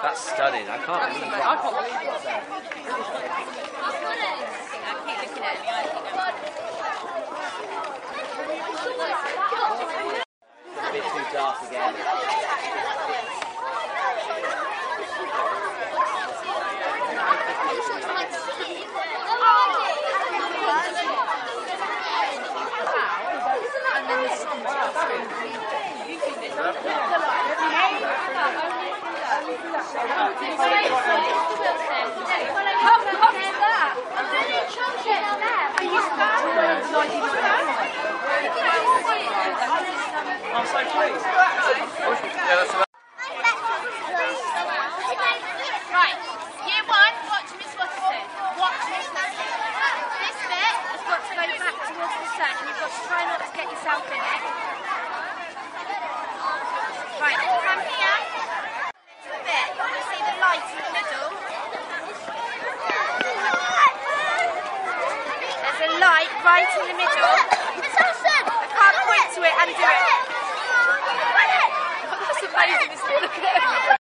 That's stunning. I can't believe that. I can't believe it. A bit too dark again. I'm so pleased. Right, year one, watch Miss Watson. Watch Miss Watson. This bit has got to go back towards the sun, and you've got to try not to get yourself in it. Right, then come here. Little bit. You want to see the light in the middle? There's a light right in the middle. Miss Watson! I can't point to it and do it. That's amazing, isn't it? Look at it.